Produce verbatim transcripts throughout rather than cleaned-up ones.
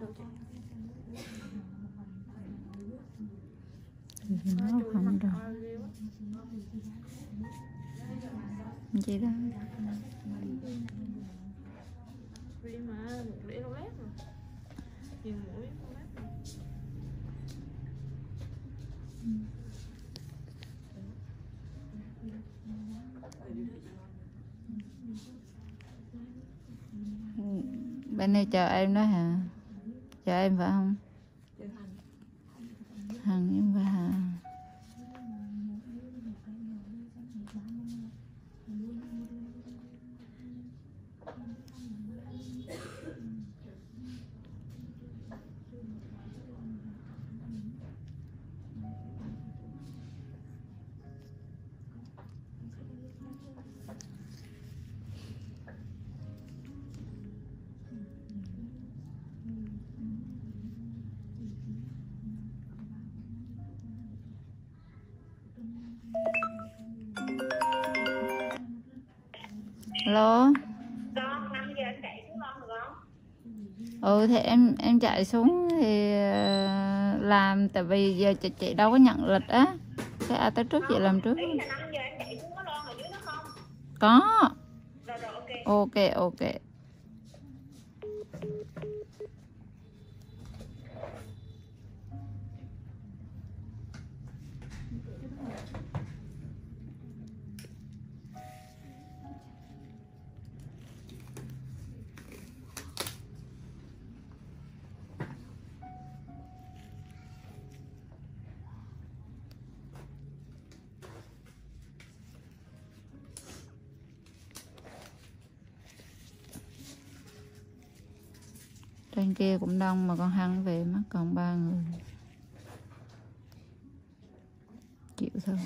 Nó không rồi vậy đó. Bên này chờ em đó hả? Chờ em phải không? Hằng nhưng mà hả? Alo. Con năm giờ anh chạy xuống con được không? Ừ thì em em chạy xuống thì làm, tại vì giờ chị, chị đâu có nhận lịch á, cái ai tới trước chị làm trước. Ý là năm giờ anh chạy xuống có lon ở dưới đó không? Có. Rồi rồi ok. Ok ok. Trên kia cũng đông mà con Hân về mất còn ba người. Chịu thôi.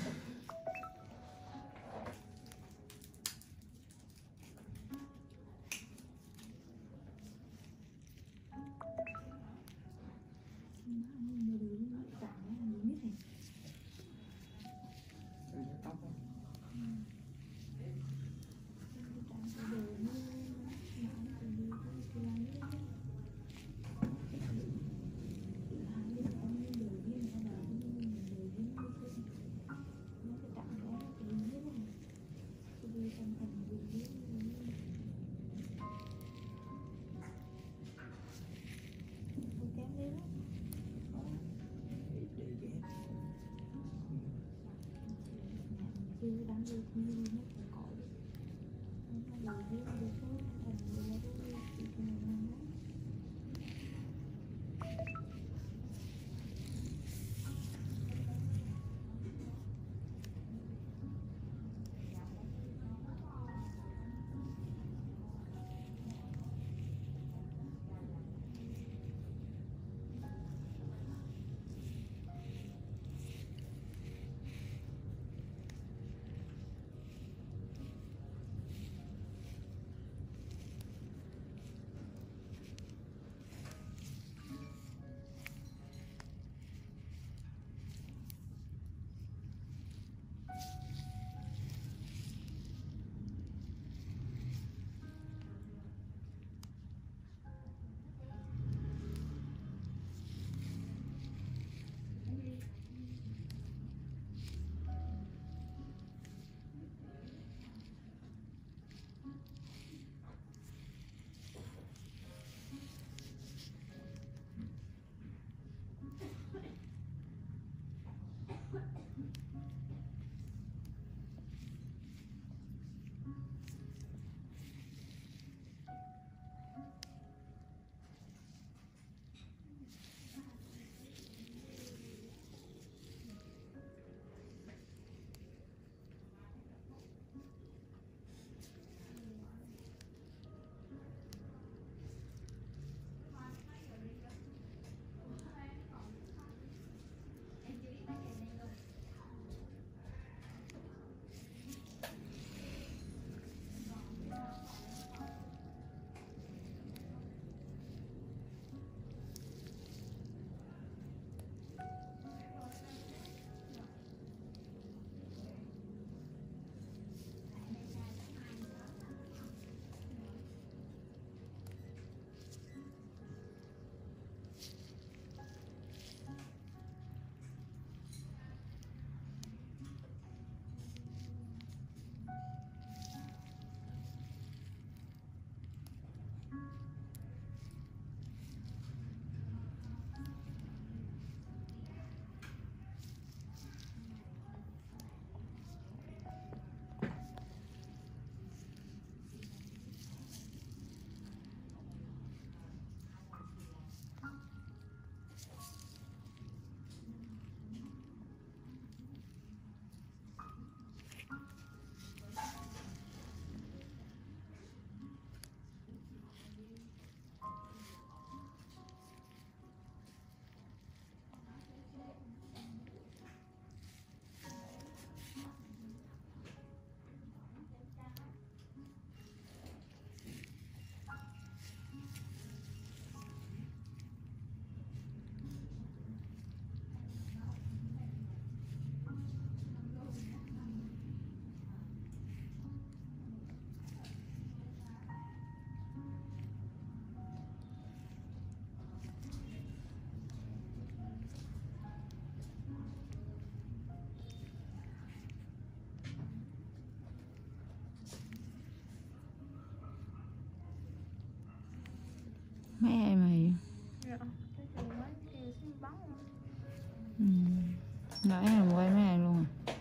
Nãy mình quay mấy này luôn à.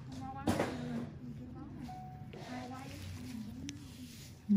Ừ.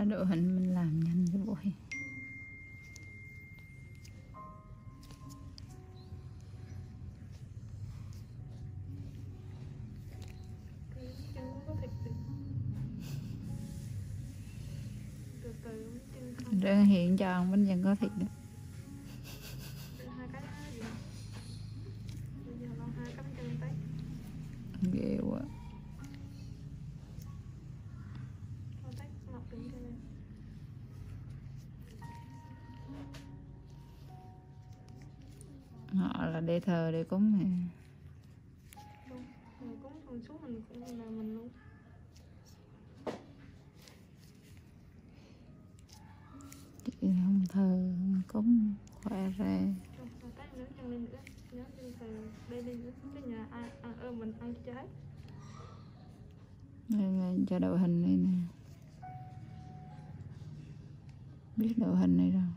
là đội hình mình làm nhanh cái buổi. Đơn hiện cho bên dân có thịt đó. Ghê quá. Họ là để thờ để cúng này. Cúng phần xuống mình cũng là mình luôn. Chị không thờ không cúng khỏe ra. Đây cho đội hình này nè. Biết đội hình này đâu.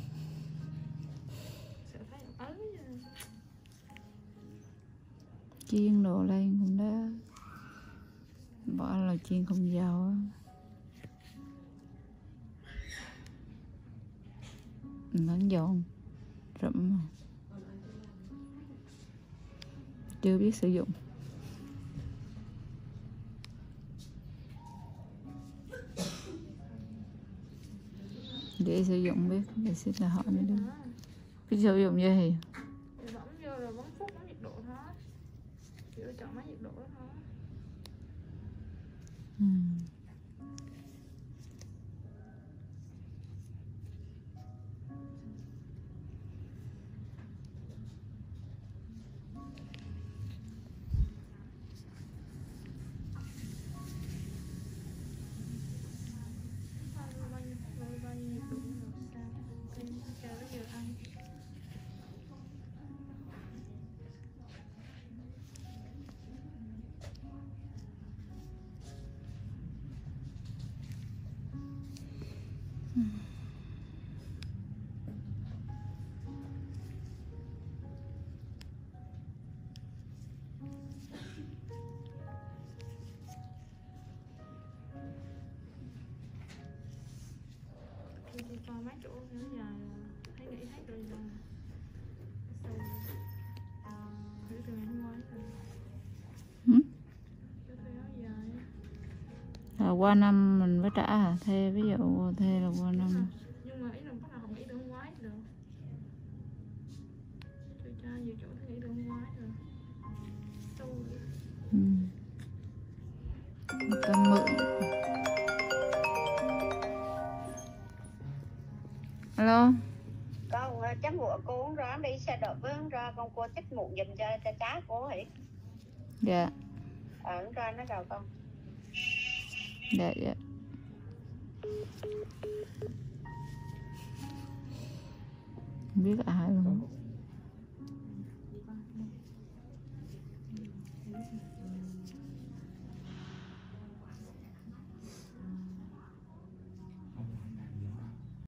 Chiên đồ lên cũng đó. Bỏ là chiên không dầu á. Nắng dọn rậm. Chưa biết sử dụng. Để sử dụng biết để xin là họ mới được. Biết sử dụng như gì? Bấm vô rồi bấm phút bấm nhiệt độ thôi. Chỉ chọn máy nhiệt độ đó thôi. Ừ. Đi coi mấy chỗ nữa dài thấy nghĩ hết rồi là thử từ ngày hôm qua Ừ? dài. Là qua năm mình mới trả hả? Thê ví dụ thê là qua năm. Nhưng mà ý là bắt đầu không nghĩ được hôm ngoái được. Tôi cho nhiều chỗ thấy nghĩ được hôm ngoái rồi. Sâu rồi. Ừ. Tâm mượn. Alo. Con chắc ngựa cô uống ra đi xe đợi với uống ra con cô chích mụn giùm cho cho cá cô hỉ. Dạ. Ờ uống ra nó rồi con. Dạ dạ. Không biết ai luôn.